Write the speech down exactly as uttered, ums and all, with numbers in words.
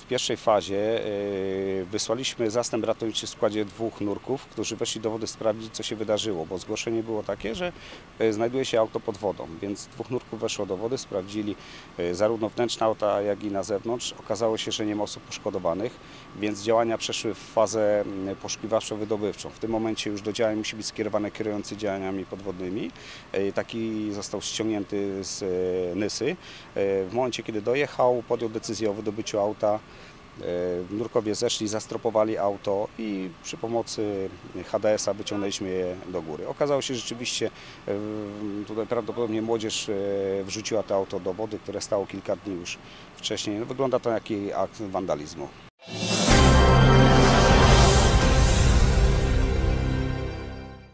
pierwszej fazie wysłaliśmy zastęp ratowniczy w składzie dwóch nurków, którzy weszli do wody sprawdzić, co się wydarzyło, bo zgłoszenie było takie, że znajduje się auto pod wodą, więc dwóch nurków weszło do wody, sprawdzili zarówno wnętrze auta, jak i na zewnątrz. Okazało się, że nie ma osób poszkodowanych, więc działania przeszły w fazę poszukiwawczo-wydobywczą. W tym momencie już do działań musi być skierowany kierujący działaniami podwodnymi. Taki został ściągnięty z Nysy. W momencie, kiedy dojechał, podjął decyzję o wydobyciu auta. Nurkowie zeszli, zastropowali auto i przy pomocy H D S a wyciągnęliśmy je do góry. Okazało się, że rzeczywiście tutaj prawdopodobnie młodzież wrzuciła to auto do wody, które stało kilka dni już wcześniej. No, wygląda to jak akt wandalizmu.